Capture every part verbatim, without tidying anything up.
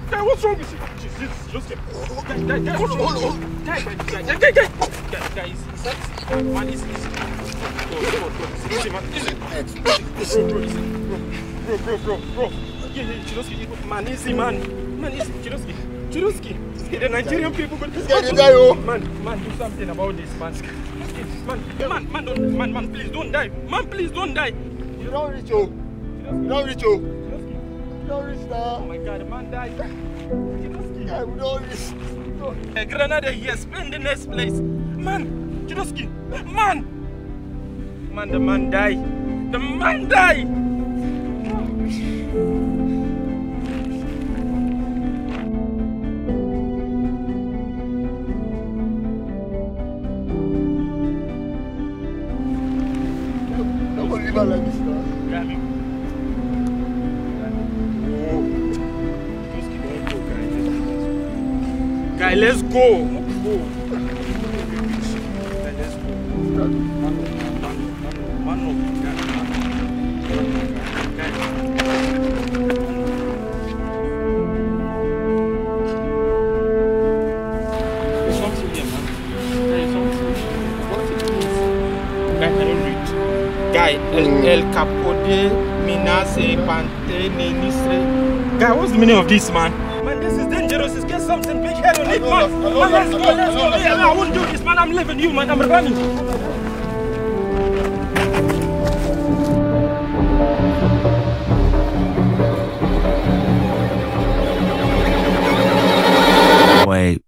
Guy, what's wrong with you? Jesus, just get. Guy, guy, guy, what's wrong with you? Guy, guy, guy, guy, guy, guy. Guy, guy, is that? Man, easy, easy. Bro, bro, bro, easy, man, easy. Bro, bro, easy. Bro, bro, bro, bro. Yeah, yeah, Chidoski, man, easy, man. Man, easy, Chidoski. Chidoski. The Nigerian people go. This guy did die, oh. Man, man, do something about this, man. Man, man, man, don't, man, man, please don't die. Man, please don't die. You don't reach, oh. You don't reach, oh. You don't reach now. Oh my God, the man died. Chidoski. I will not reach. A Granada here, spend the next place. Man, Chidoski, man. Man, the man died. The man died. Don't leave her like this now. Grammy. Oh. Chidoski, don't go, guy. Guy, let's go. Let's go. Guy, let's go. Man, man, man, guy. Guy. There's something here, man. There is something. What's it? Guy, I don't read. Guy, El, El Capode, Minase, Pante, Nistre. Guy, what's the meaning of this, man? Man, this is dangerous. Let's get something big head on it, man. Man, let's go, let's go. Yeah, I won't do this, man. I'm leaving you, man. I'm running. Wait.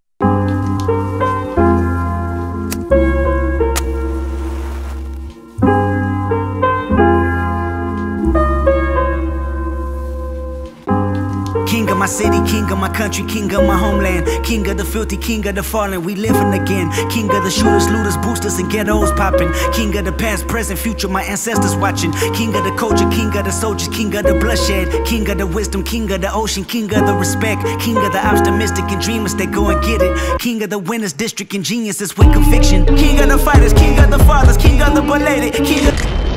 King of my city, king of my country, king of my homeland, king of the filthy, king of the fallen, we living again. King of the shooters, looters, boosters, and ghettos popping. King of the past, present, future, my ancestors watching. King of the culture, king of the soldiers, king of the bloodshed, king of the wisdom, king of the ocean, king of the respect, king of the optimistic and dreamers that go and get it. King of the winners, district and geniuses with conviction. King of the fighters, king of the fathers, king of the belated, king of